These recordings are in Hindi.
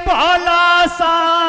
भाला सा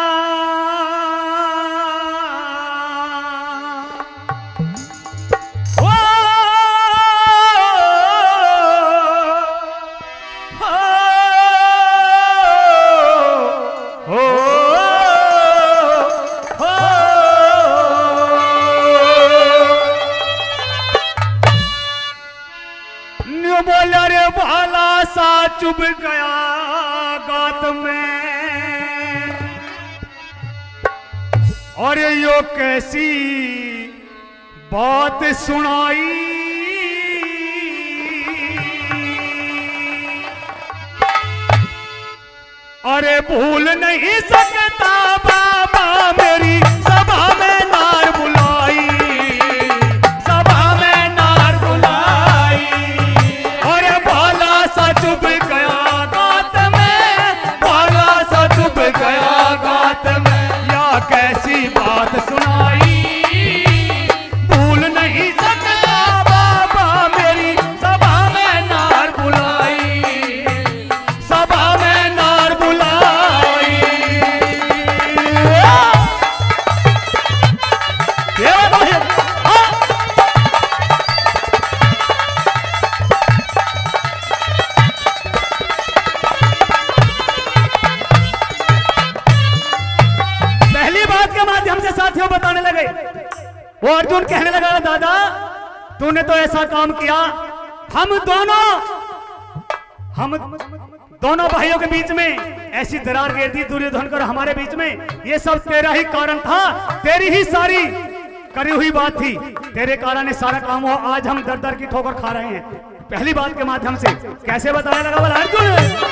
बोला रे भाला सा चुभ गया गात में और यो कैसी बात सुनाई अरे भूल नहीं सकता बाबा मेरी सभा में नार बुलाई सभा में नार बुलाई अरे भाला सा चुभ गया गात में भाला सा चुभ गया गात में या कैसी बात सुनाई भूल नहीं सकता बाबा मेरी सभा में नार बुलाई सभा में नार बुलाई पहली बात के माध्यम से साथियों बताने लगे वो अर्जुन कहने लगा दादा तूने तो ऐसा काम किया हम दोनों भाइयों के बीच में ऐसी दरार गिर दी दुर्योधन कर हमारे बीच में ये सब तेरा ही कारण था तेरी ही सारी करी हुई बात थी तेरे कारण ये सारा काम हुआ आज हम दर दर की ठोकर खा रहे हैं पहली बात के माध्यम से कैसे बताने लगा बोला अर्जुन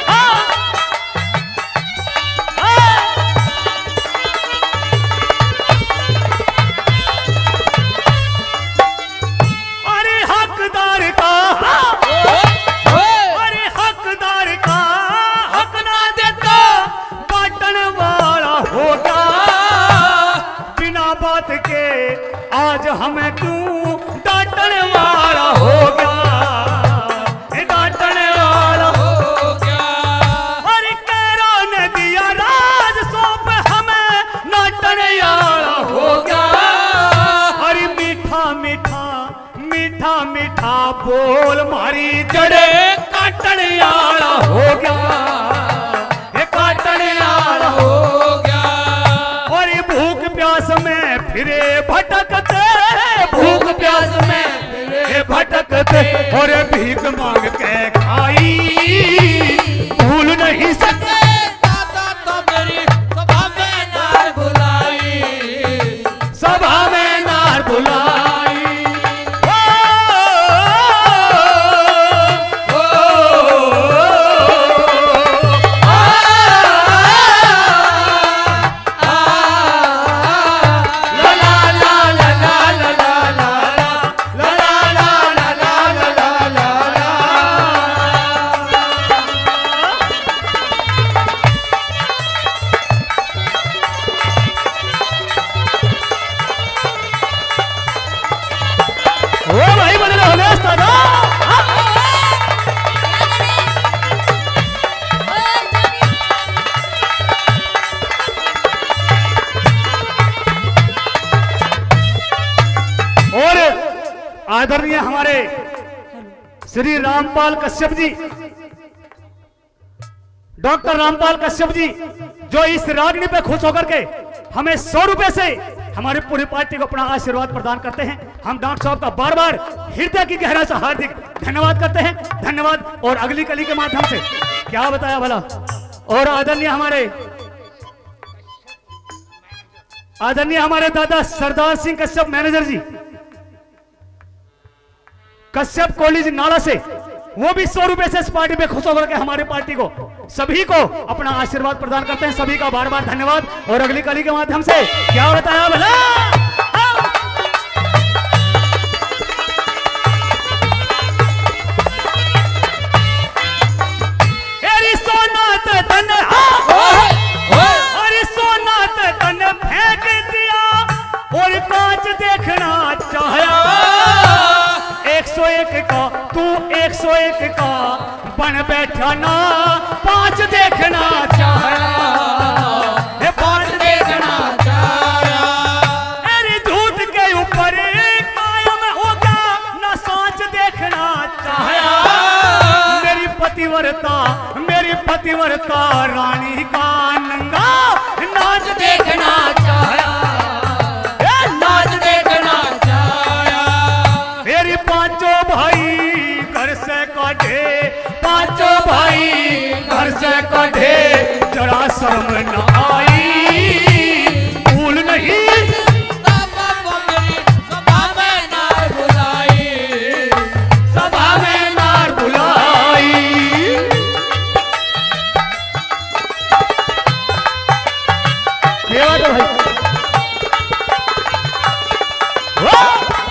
के आज हमें क्यों डांटने वाला हो गया डांटने वाला हो गया अरे कैरो ने दिया राज सौंप हमें नाटने वाला हो गया अरे मीठा मीठा मीठा मीठा बोल मारी जड़े काटने वाला हो गया काटने वाला हो गया और भूख प्यास में फिरे भटकते भूख प्यास में फिरे भटकते और भीख मांग के खाई भूल नहीं सकते दादा तो मेरी सभा में नार बुलाई सभा में नार बुलाई आदरणीय हमारे श्री रामपाल कश्यप जी डॉक्टर रामपाल कश्यप जी जो इस रागनी पे खुश होकर के हमें 100 रुपए से हमारी पूरी पार्टी को अपना आशीर्वाद प्रदान करते हैं हम डॉक्टर साहब का बार बार हृदय की गहराई से हार्दिक धन्यवाद करते हैं धन्यवाद और अगली कली के माध्यम से क्या बताया भला और आदरणीय हमारे दादा सरदार सिंह कश्यप मैनेजर जी कश्यप कॉलेज नाला से वो भी 100 रुपए से इस पार्टी पे खुश होकर के हमारी पार्टी को सभी को अपना आशीर्वाद प्रदान करते हैं सभी का बार बार धन्यवाद और अगली कली के माध्यम से क्या बताया भला फेंक दिया और कांच देखना चाहा 101 का तू 101 का बन बैठा ना 5 देखना चाहा लगा रानी का नंगा नाच देखना चाहा, नाच देखना चाहा। मेरी पांचों भाई घर से काटे, पांचों भाई घर से काटे, जरा शर्म न आई भूल नहीं सभा में नार बुलाई, सभा में नार बुलाई। ये बात है भाई।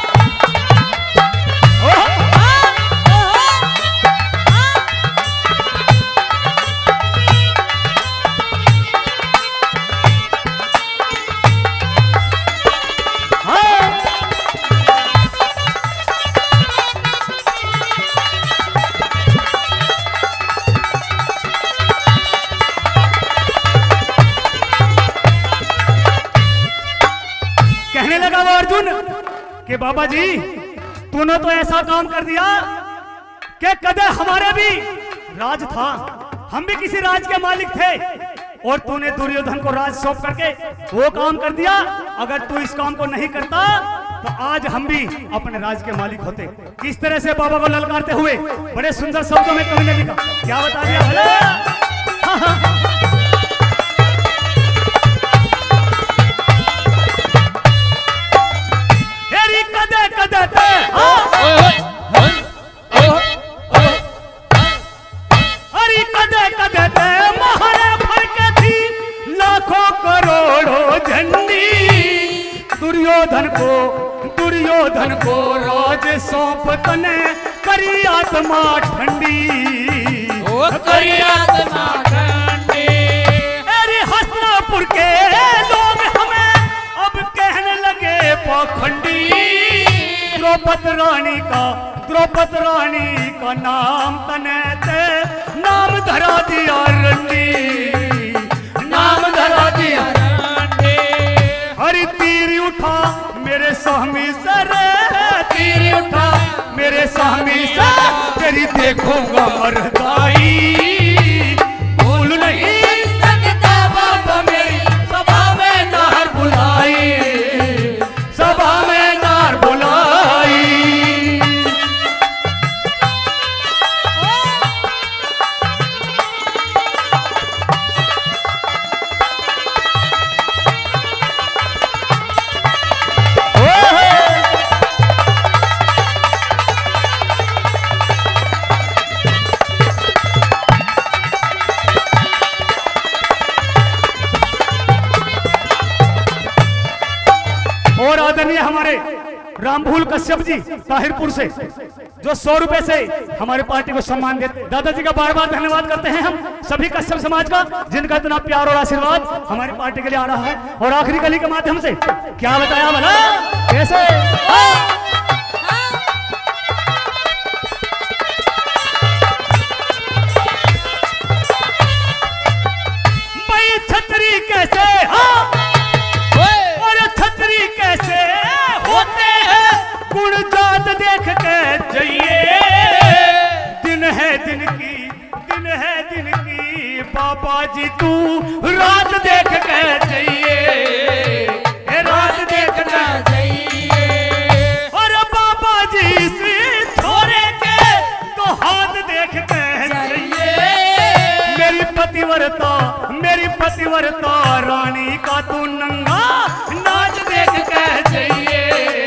कहने लगा वो अर्जुन कि बाबा जी तूने तो ऐसा काम कर दिया कि कदे हमारे भी राज था, हम भी किसी राज के मालिक थे और तूने दुर्योधन को राज सौंप करके वो काम कर दिया। अगर तू इस काम को नहीं करता तो आज हम भी अपने राज के मालिक होते। किस तरह से बाबा को ललकारते हुए बड़े सुंदर शब्दों में कवि ने लिखा, क्या बता दिया हाँ, हाँ। अरे कदे कदे ते महारे फड़के थी लाखों करोड़ों झंडी, दुर्योधन को राज सौंप तने करी आत्मा ठंडी, करी आत्मा ठंडी। अरे हस्तिनापुर के लोग हमें अब कहने लगे पाखंडी, द्रौपदी रानी का नाम तने ते नाम धरा दिया रंडी, नाम धरा दिया रंडी। अरे तीर उठा मेरे स्वामी सर, तीर उठा मेरे स्वामी सर, तेरी देखूंगा मरदाई भूल नहीं सकता बाबा मेरी सभा में नार बुलाई, सभा में नार बुलाई। और आदरणीय हमारे रामभूल कश्यप जी ताहिरपुर से जो 100 रुपए से हमारे पार्टी को सम्मान देते, दादाजी का बार बार धन्यवाद करते हैं हम सभी कश्यप समाज का, जिनका इतना प्यार और आशीर्वाद हमारी पार्टी के लिए आ रहा है। और आखिरी कली के माध्यम से क्या बताया भला कैसे भाई छतरी कैसे गुण जात देख के जाइए, दिन है दिन की बाबा जी तू रात देख के जाइए, रात देख के जाइए। और बाबा जी से छोरे के तो हाथ देख के जाइए, मेरी पतिव्रता रानी का तू नंगा नाच देख के जाइए,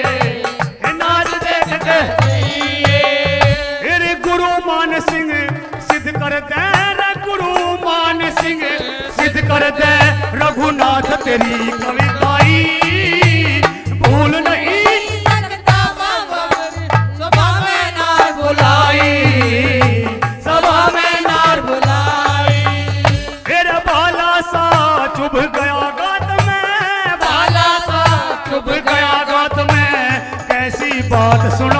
गुरु मान सिंह सिद्ध कर दे, गुरु मान सिंह सिद्ध कर दे, रघुनाथ तेरी कविताई भूल नहीं सकता बाबा सभा में नार बुलाई, सभा में नार बुलाई। फिर भाला सा चुभ गया गात में, भाला सा चुभ गया गात में, कैसी बात सुना